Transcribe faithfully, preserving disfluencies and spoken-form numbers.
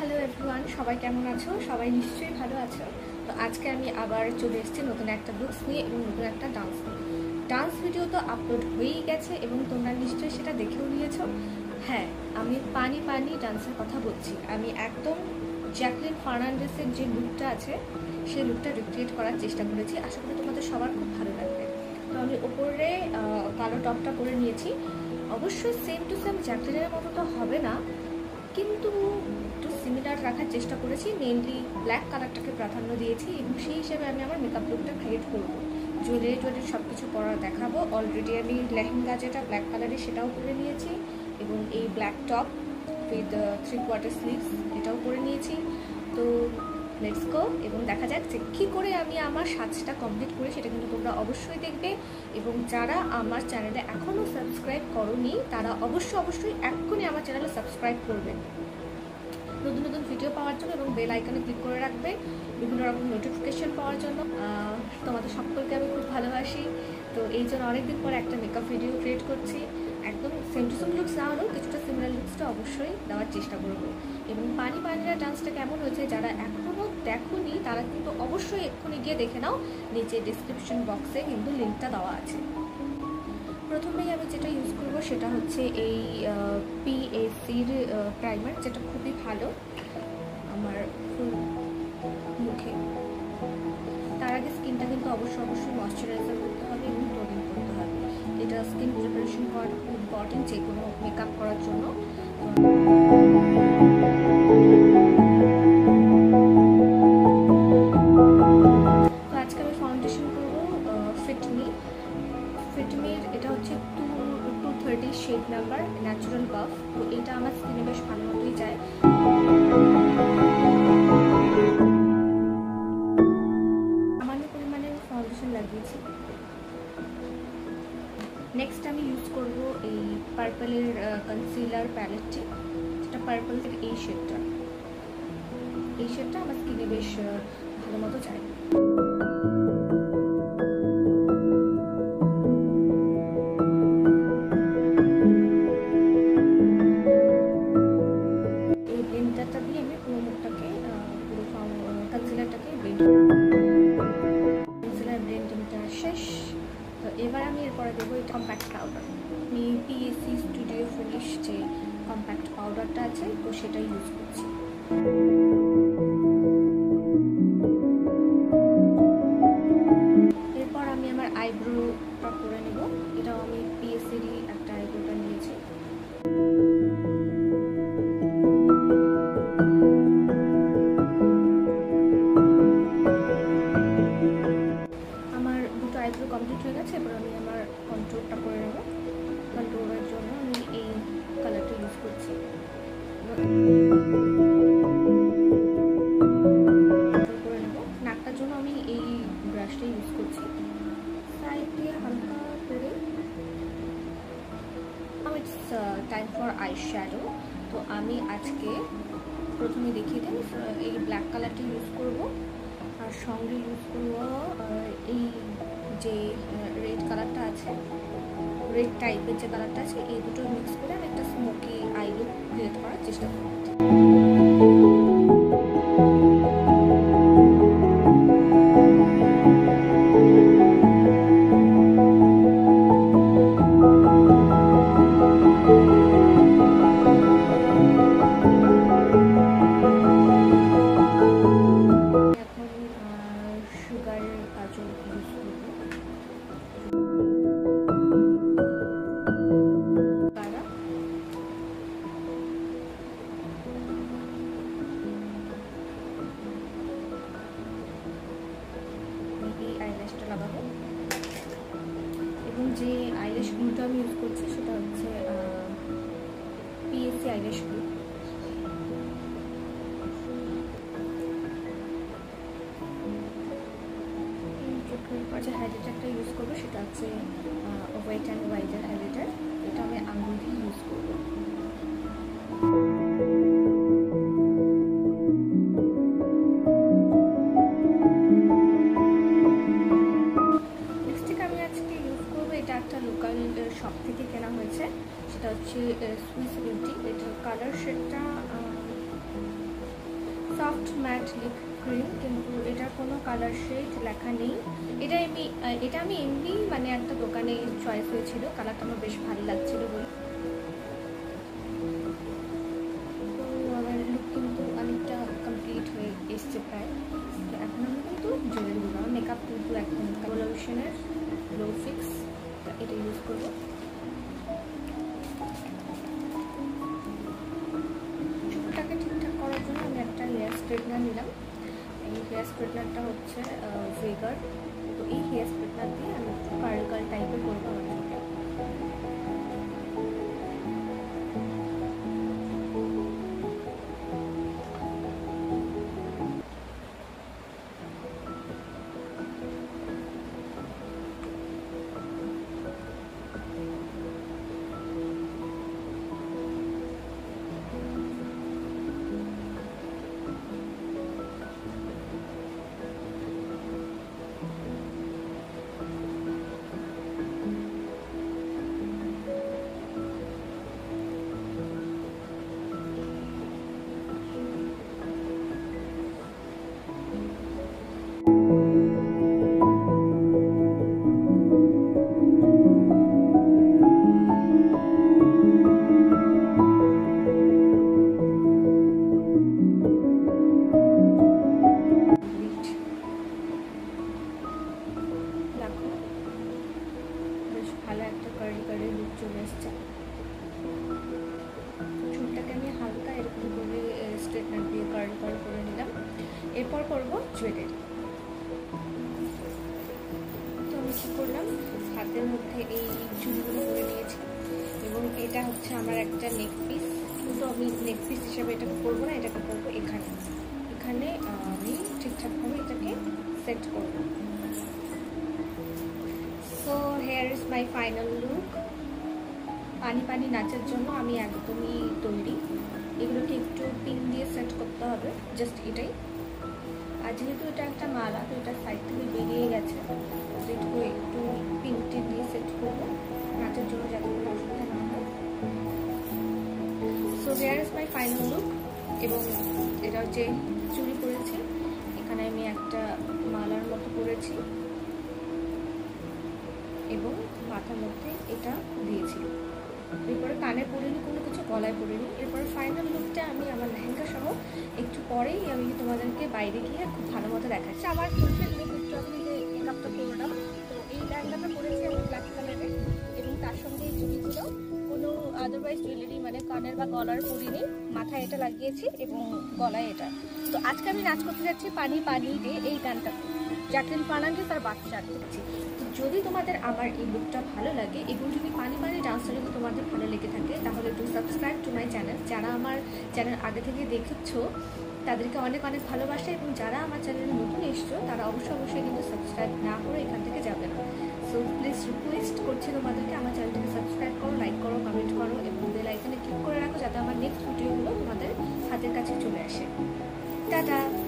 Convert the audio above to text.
Hello everyone, সবাই কেমন আছো? সবাই নিশ্চয়ই ভালো আছো। তো আজকে আমি আবার চলে এসেছি নতুন একটা লুকস নিয়ে এবং নতুন একটা ডান্স নিয়ে। ডান্স ভিডিও তো আপলোড হয়েই গেছে এবং তোমরা নিশ্চয়ই সেটা দেখেও নিয়েছো। হ্যাঁ, আমি পানি পানি ডান্সের কথা বলছি। আমি একদম জ্যাকলিন ফার্নান্ডেসের যে লুকটা আছে সেই লুকটা রিক্রিয়েট করার চেষ্টা করেছি। আশা করি তোমাদের সবার খুব ভালো লাগবে। তো আমি ওপরে কালো টপটা পরে নিয়েছি। অবশ্যই সেম টু সেম জ্যাকলিনের মতো তো হবে না, কিন্তু একটু সিমিলার রাখার চেষ্টা করেছি। মেনলি ব্ল্যাক কালারটাকে প্রাধান্য দিয়েছি এবং সেই হিসেবে আমি আমার মেকআপ লুকটা ক্রিয়েট করবো। জুয়েলারি টুয়েলারি সব কিছু পরা দেখাবো। অলরেডি আমি লেহেঙ্গা যেটা ব্ল্যাক কালারের সেটাও পরে নিয়েছি এবং এই black top with three quarter sleeves এটাও পরে নিয়েছি। তো লেটস গো এবং দেখা যাক যে কী করে আমি আমার সাজটা কমপ্লিট করি, সেটা কিন্তু তোমরা অবশ্যই দেখবে। এবং যারা আমার চ্যানেলে এখনও সাবস্ক্রাইব করোনি তারা অবশ্যই অবশ্যই এক্ষুনি আমার চ্যানেলে সাবস্ক্রাইব করবে নতুন নতুন ভিডিও পাওয়ার জন্য এবং বেল আইকনে ক্লিক করে রাখবে বিভিন্ন রকম নোটিফিকেশন পাওয়ার জন্য। তোমাদের সকলকে আমি খুব ভালোবাসি। তো এই জন্য অনেকদিন পর একটা মেকআপ ভিডিও ক্রিয়েট করছি। একদম সেম টু সেম লুকস না হলেও কিছুটা সিমিলার লুকসটা অবশ্যই দেওয়ার চেষ্টা করবো। এবং পানি পানিরা ডান্সটা কেমন হয়েছে যারা এখনও দেখোনি তারা কিন্তু অবশ্যই এক্ষুনি গিয়ে দেখে নাও। নিচে ডিসক্রিপশন বক্সে কিন্তু লিঙ্কটা দেওয়া আছে। প্রথমেই আমি যেটা ইউজ করবো সেটা হচ্ছে এই পিএসির প্রাইমার, যেটা খুবই ভালো আমার ফুল মুখে। তার আগে স্কিনটা কিন্তু অবশ্যই অবশ্যই ময়শ্চারাইজার করতে হবে এবং টোনিং করতে হবে। এটা স্কিন প্রিপারেশন করা খুব ইম্পর্টেন্ট যে কোনো মেকআপ করার জন্য। তো আজকে আমি ফাউন্ডেশন করবো ফিটমি ফিটমির এটা হচ্ছে two two thirty shade number natural buff. তো এটা আমার স্কিনে বেশ ভালো মতোই যায়। সামান্য পরিমাণে ফাউন্ডেশন লাগিয়েছি। নেক্সট আমি ইউজ করব এই পার্পলের কনসিলার প্যালেটটি, যেটা পার্পলের এই শেডটা এই শেডটা আমার স্কিনে বেশ ভালো মতো যায়। এই ব্লেন্ডারটা দিয়ে আমি পুরো মুখটাকে পুরো কনসিলারটাকে ব্লেন্ড কনসিলার ব্লেন্ডিংটা শেষ। তো এবার আমি এরপরে দেবো এই কম্প্যাক্ট পাউডার। আমি পিএসি স্টুডিও ফিনিশ যে কম্প্যাক্ট পাউডারটা আছে তো সেটা ইউজ করছি। এরপর আমি আমার আইব্রোটা করে নেব। এটাও আমি পিএসিরই একটা আইব্রোটা নিয়েছি। আমার দুটো আইব্রো কমপ্লিট হয়ে গেছে। এবার আমি আমার কন্ট্রোলটা করে নেব। কন্ট্রোলের জন্য আমি এই কালারটা ইউজ করছি। করে নেব। নাকটার জন্য আমি এই ব্রাশটা ইউজ করছি। সাইড দিয়ে হালকা করে it's time for eye shadow. তো আমি আজকে প্রথমে দেখিয়ে দিই এই ব্ল্যাক কালারটা ইউজ করব, আর সঙ্গে ইউজ করব এই যে রেড কালারটা আছে, রেড টাইপের যে কালারটা আছে, এই দুটো মিক্স করে আমি একটা স্মোকি আই লুক ক্রিয়েট করার চেষ্টা করব। লাগাবো এবং যে আইল্যাশ গ্লুটা আমি ইউজ করছি সেটা হচ্ছে পিএসি আইল্যাশ গ্লু। যে হাইলাইটারটা ইউজ করবো সেটা হচ্ছে ওয়েট অ্যান্ড ওয়াইডার হাইলাইটার। এটা আমি আঙুল দিয়ে ইউজ করবো। শপ থেকে কেনা হয়েছে, সেটা হচ্ছে সুইস বিউটি। এটার কালার শেডটা সফট ম্যাট লিপ ক্রিম, কিন্তু এটার কোনো কালার শেড লেখা নেই। এটা আমি এটা আমি এমনি মানে একটা দোকানে চয়েস হয়েছিল, কালারটা আমার বেশ ভালো লাগছিল বলে। তো আমার লুক কিন্তু অনেকটা কমপ্লিট হয়ে এসছে প্রায়। তো এখন আমি কিন্তু জুয়েলারি দিব। আমার মেকআপ কিন্তু একদম কালারেশনের গ্লো ফিক্স, এটা ইউজ করবো। চুলটাকে ঠিকঠাক করার জন্য আমি একটা হেয়ার স্ট্রেটনার নিলাম। এই হেয়ার স্ট্রেটনারটা হচ্ছে ভেগার। তো এই হেয়ার স্ট্রেটনার দিয়ে আমি একটু কার্ল কার্ল টাইপের করবো আমার চুলটা। ভালো একটা কার্লি কার্লি লুক চলে এসছে। চুলটাকে আমি হালকা এরকম করে স্ট্রেটনার দিয়ে কার্ল কার্ল করে নিলাম। এরপর করবো জুয়েলারি। তো আমি কী করলাম, হাতের মধ্যে এই চুলগুলো করে নিয়েছি এবং এটা হচ্ছে আমার একটা নেক পিস, কিন্তু আমি নেক পিস হিসেবে এটাকে করবো না, এটাকে করবো এখানে। এখানে আমি ঠিকঠাকভাবে এটাকে সেট করবো। So here is my final look. পানি পানি নাচের জন্য আমি একদমই তৈরি। এগুলোকে একটু পিন দিয়ে সেট করতে হবে, জাস্ট এটাই। আর যেহেতু এটা একটা মালা, তো এটা সাইড থেকে বেরিয়ে গেছে, এটুকু একটু পিনটি দিয়ে সেট করবো নাচের জন্য, যাতে কোনো অসুবিধা না হয়। So here is my final look. এবং এটা হচ্ছে চুড়ি পরেছি, এখানে আমি একটা মালার মতো করেছি এবং মাথার মধ্যে এটা দিয়েছি। এরপরে কানে পরিনি, কোনো কিছু গলায় পরিনি। এরপরে ফাইনাল লুকটা আমি আমার লেহেঙ্গা সহ একটু পরেই আমি তোমাদেরকে বাইরে গিয়ে খুব ভালো মতো দেখাচ্ছি। আমার চোখের লুক একটু আমি যে মেকআপটা করলাম, তো এই লেহেঙ্গাটা পরেছি আমি ব্ল্যাক কালারের, এবং তার সঙ্গে এই চুড়ি ছিল। কোনো আদারওয়াইজ জুয়েলারি মানে কানের বা গলার পরিনি, মাথায় এটা লাগিয়েছি এবং গলায় এটা। তো আজকে আমি নাচ করতে যাচ্ছি পানি পানি দিয়ে এই গানটা, জ্যাকলিন ফার্নান্ডেজ আর বাচ্চা করছি। তো যদি তোমাদের আমার এই লুকটা ভালো লাগে এবং যদি পানি পানি ডান্সটা যদি তোমাদের ভালো লেগে থাকে, তাহলে একটু সাবস্ক্রাইব টু মাই চ্যানেল। যারা আমার চ্যানেল আগে থেকে দেখেছো তাদেরকে অনেক অনেক ভালোবাসা, এবং যারা আমার চ্যানেলে নতুন এসছো তারা অবশ্যই অবশ্যই কিন্তু সাবস্ক্রাইব না করে এখান থেকে যাবে না। সো প্লিজ রিকোয়েস্ট করছি তোমাদেরকে আমার চ্যানেলটাকে সাবস্ক্রাইব করো, লাইক করো, কমেন্ট করো এবং বেল আইকনে ক্লিক করে রাখো, যাতে আমার নেক্সট ভিডিওগুলো তোমাদের হাতের কাছে চলে আসে। টাটা।